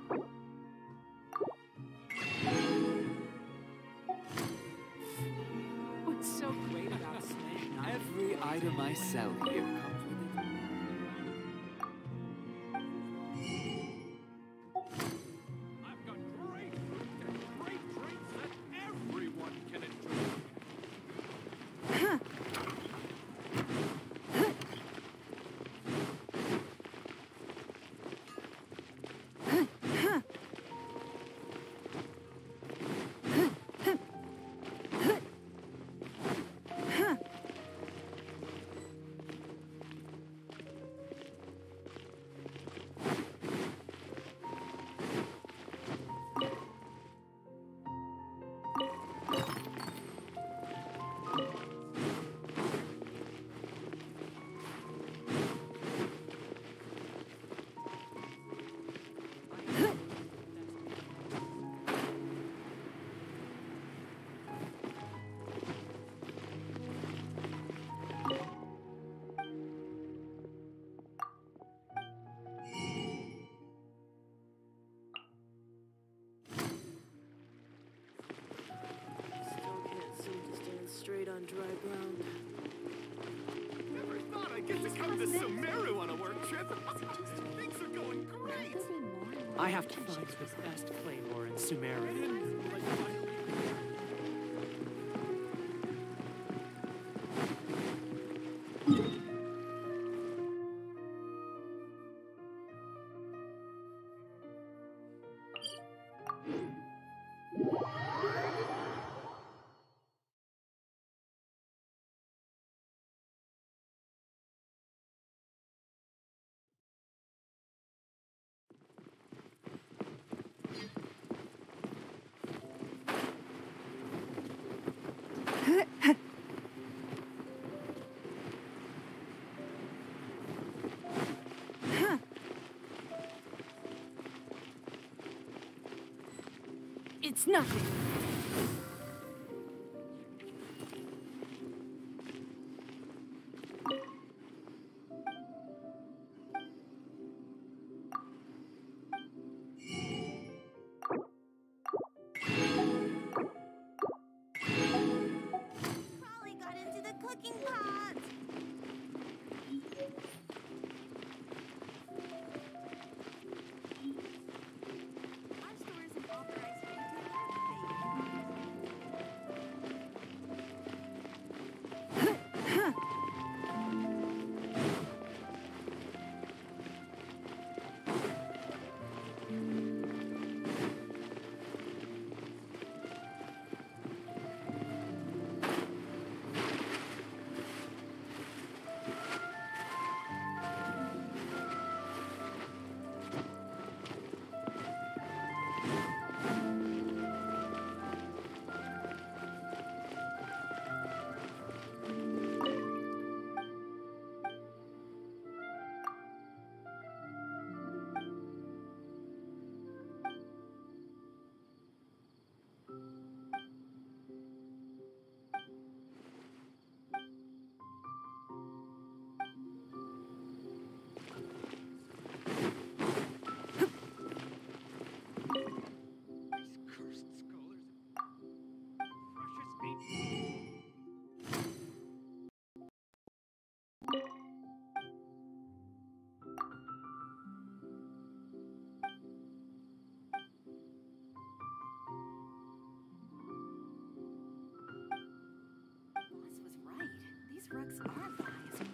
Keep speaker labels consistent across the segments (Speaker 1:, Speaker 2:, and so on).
Speaker 1: What's so great about slaying knives?
Speaker 2: Every item I sell here comes with it.
Speaker 3: I've got great food and great drinks that everyone can enjoy.
Speaker 4: Straight on dry ground.
Speaker 3: Never thought I'd get to come to Sumeru on a work trip. Things are going great.
Speaker 1: I have to find the best claymore in Sumeru.
Speaker 4: It's nothing.
Speaker 5: Probably got into the cooking pot. Our store isn't authorized rugs are valuable.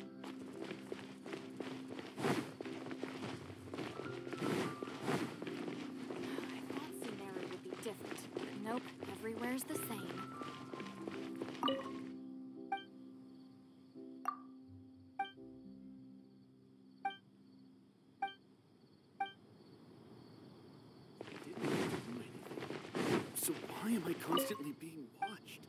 Speaker 5: I thought Sumeru would be different, but nope, everywhere's the same.
Speaker 2: So why am I constantly being watched?